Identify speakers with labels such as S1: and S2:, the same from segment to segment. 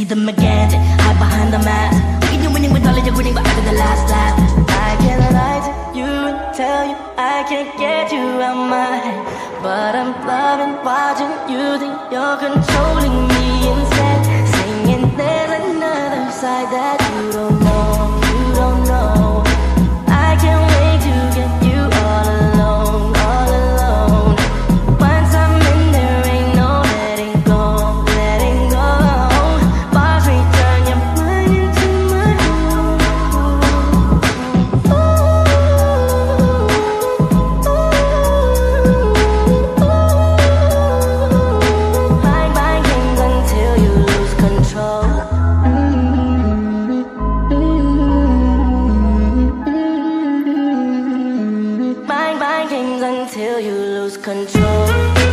S1: them again. Hide behind the mask. Thinking you're winning with all of your grinning, but after the last laugh, I can't lie to you and tell you I can't get you out my head. But I'm loving watching you think you're controlling me instead. Saying there's another side that you don't know, you don't know. I can't wait to get you all alone, all alone. Once I'm in there ain't no letting go, letting go. Boss me, turn your mind into my own. Bang games until you lose control. Bang games until you lose control.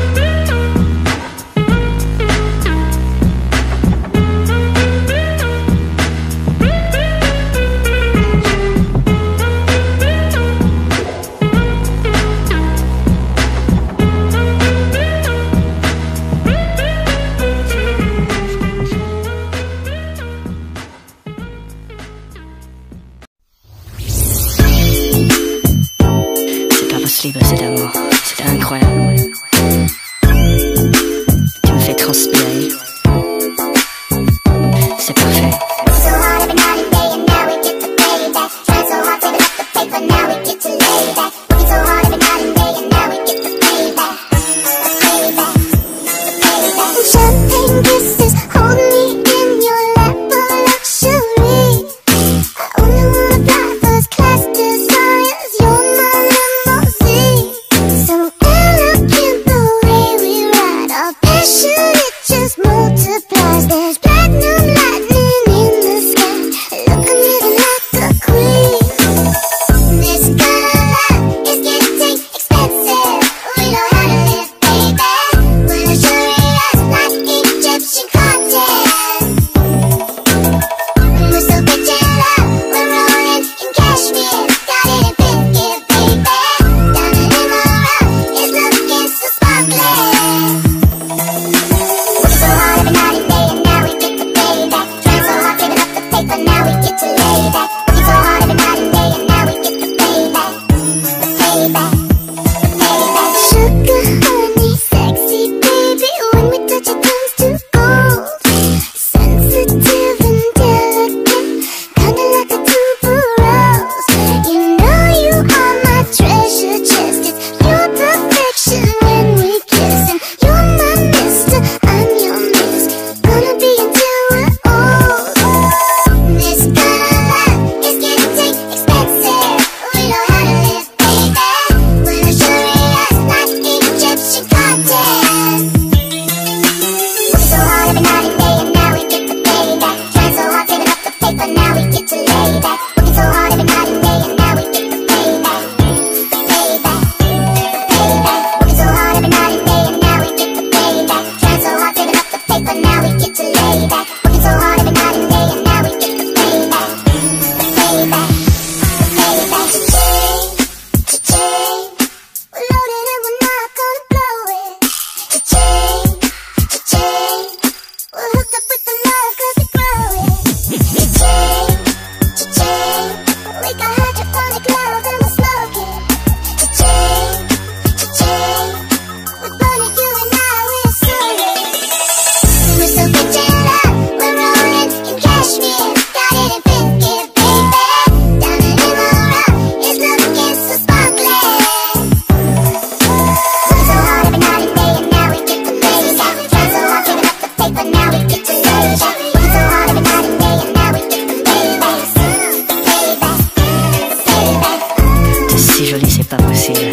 S2: C'est pas possible cet amour, c'est incroyable. Tu me fais transpirer. C'est parfait.
S3: So hard every night and day, and now we get to pay back. Trying so hard, saving up the paper, now we get to lay back. Working so hard every night and day, and now we get to pay back. Pay back, pay back. Champagne kisses, hold me in your lap of luxury. I only wanna fly first class desires, you're my limousine. So elegant the way we ride, our passion it just multiplies. There's platinum lightning in the sky, look I'm living like a queen. This kind of love is getting expensive, we know how to live, baby. We're luxurious like Egyptian cartels. We're so rich in love, we're rolling in cashmere, got it in biscuit, baby. Down in Emerald, it's looking so sparkly. Working so hard every night and day, and now we get to pay back. Trying so hard, saving up the paper, now we get to lay back. Working so hard every night and day, and now we get to pay back. Pay back, pay back. Sugar, honey, sexy baby, when we touch it turns to gold. Sensitive and delicate, kinda like a tuberose. You know you are my treasure chest, it's your perfection when we kiss. And you're my mister, I'm your miss, gonna be until we're old. This kind of love is getting expensive, we know how to live, baby. We're luxurious like Egyptian cartels. Working so hard every night and day, and now we get to pay back. Trying so hard, saving up the paper, now we get to lay back. Working so hard every night and day, and now we get to pay back. Pay back, pay back. Working so hard every night and day, and now we get to pay back. Trying so hard, saving up the paper, now we get to lay back. Working so hard every night and day, and now we get to pay back. Pay back, pay back. Cha-ching, cha-ching. We're loaded and we're not gonna blow it. Cha-ching, cha-ching. We're hooked up with the love 'cause we grow it. Cha-ching, cha-ching. We got hydroponic love and we're smoking. Cha-ching, cha-ching. We're burning you and I, we're soaring. We're so rich in love, we're rolling in cashmere, got it in biscuit, baby. Down in Emerald, it's looking so sparkly. Working so hard every night and day, and now we get to pay back. Trying so hard, saving up the paper, now we get to lay back. Working so hard every night and day, and now we get to pay back. Pay back, pay back.
S2: T'es si jolie, c'est pas possible.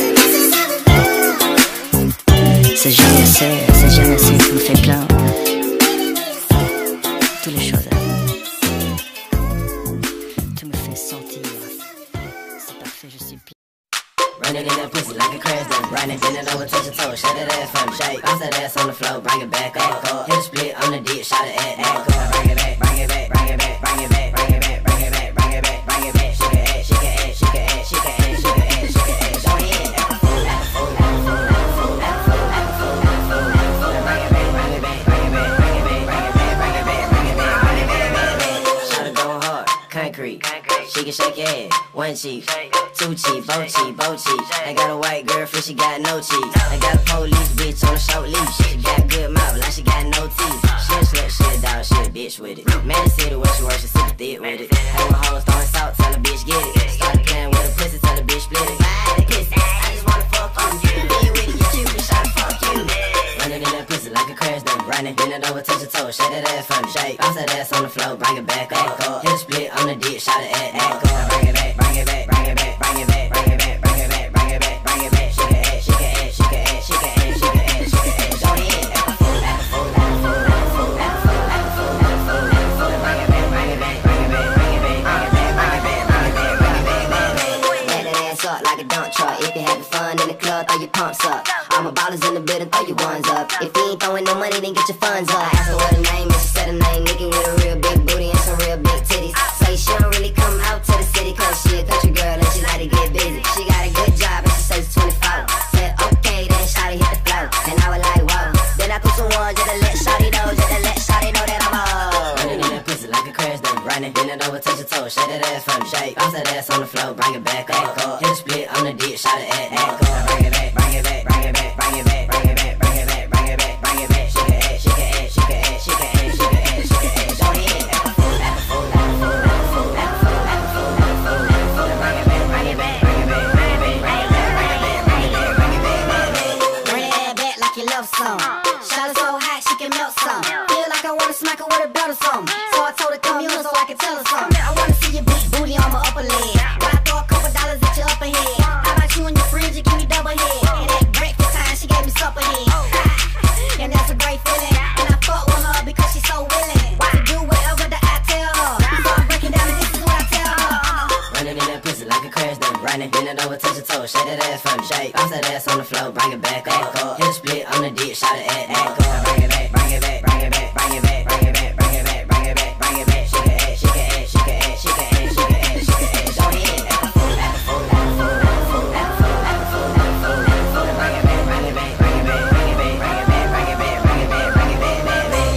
S2: C'est jamais assez, tu me fais plein. Toutes les choses. Tu me fais sentir. C'est parfait, je suis plein.
S4: Running in that pussy like a crash dump. Riding, bending over, touch your toes, shut that ass from shake. Bounce that ass on the floor, bring it back up. Hit a split on the dick, shot it at go. Bring it back, bring it back, bring it back, bring it back, bring it back, bring it back, bring it back, bring it back. Shake it ass, shake it ass, shake it ass, shake it ass, shake it ass, shake it ass. Go ahead, act a fool, act a fool, act a fool, act a fool, act a fool, act a fool, act a fool, act a fool. Bring it back, bring it back, bring it back, bring it back, bring it back, bring it back, bring it back, bring it back. can shake your head. One cheek, two cheek, both cheek, both cheek. I got a white girlfriend, she got no cheeks. I got a police bitch on a short leash. She got good mouth, like she got no teeth. She a slut, she a dog, she a bitch with it. Man, the city where she works, she super thick with it. Hey, my hoes throwing salt, tell a bitch get it. Started playing with a pussy, tell a bitch split it. Pussy, I just wanna fuck you. Being with it, you cute, bitch, I fuck you. Running in that pussy like a crash dump, grinding. Bend it over, touch your toes, shake that ass from shake. Bounce that ass on the floor, bring it back up. Hit a split on the dick, shot it at go. Bring it back, bring it back, bring it back, bring it back, bring it back, bring it back, bring it back, bring it back. Shake it ass, shake it ass, shake it ass, shake it ass, shake it ass, shake it ass. Go ahead, act a fool, act a fool, act a fool, act a fool, act a fool, act a fool, act a fool, act a fool. Bring it back, bring it back, bring it back, bring it back, bring it back, bring it back, bring it back, bring it back, bring it back. Let that ass up like a dump truck. If you having fun in the club, throw your pumps up. All my ballers in the building, throw your ones up. If you ain't throwing no money, then get your funds up. I asked her what her name is, she said her name Nikki with a real big booty and some real big titties. Say she don't really come out to the city, cause she a country girl and she like to get busy. She got a good job and she says she's 24. Said okay, then shawty hit the flow. And I was like, whoa. Then I threw some ones just to let shawty know, just to let shawty know that I'm old. Running in that pussy like a crash dump, grinding. Bend it over, touch your toes, shake that ass from shake. Bounce that ass on the floor, bring it back up. Hit a split on the dick, shot it at go. Bring it back, bring it back, bring it back, bring it back, bring it back, bring it back, bring it back, bring it back. Shake it ass, shake it ass, shake it ass, shake it ass, shake it ass, shake it ass. Go ahead, act a fool, act a fool, act a fool, act a fool, act a fool, act a fool, act a fool, act a fool. Bring it back, bring it back, bring it back, bring it back, bring it back, bring it back, bring it back, bring it back, bring it back.
S5: Bring that back like you love some. Shot her so hot she can melt some. Feel like I wanna smack her with a belt or something. So I told her come here so I can tell her something. I wanna see your big booty on my upper leg. Why throw a couple dollars at your upper head? How about you and your friends, you give me double head. And at breakfast time she gave me supper head. And that's a great feeling. And I fuck with her because she's so willing to do whatever that I tell her. So I'm breaking down and this is what I tell her.
S4: Running in that pussy like a crash dump, grinding. Bend it over, touch your toes, shake that ass from shake. Bounce that ass on the floor, bring it back up. Hit a split on the dick, shot it at go. Bring it back, bring it back, bring it back, bring it back, bring it back, bring it back, bring it back, bring it back. Shake it ass, shake it ass, shake it ass, shake it ass, shake it ass, shake it ass. Go ahead, act a fool, act a fool, act a fool, act a fool, act a fool, act a fool, act a fool, act a fool. Bring it back, bring it back, bring it back, bring it back, bring it back, bring it back, bring it back, bring it back, back, back.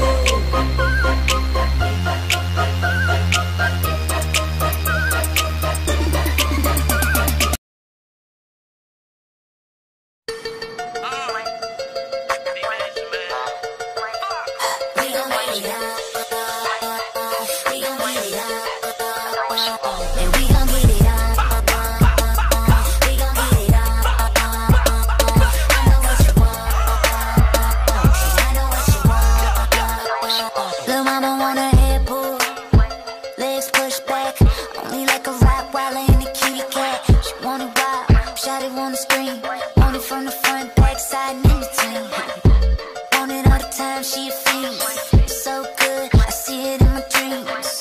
S5: Lil' mama want a airport, legs pushed back, only like a Rottweiler in a kitty cat. She want it wild, shawty wanna scream, want it from the front, back, side, and in between. Want it all the time, she a fiend. It's so good, I see it in my dreams.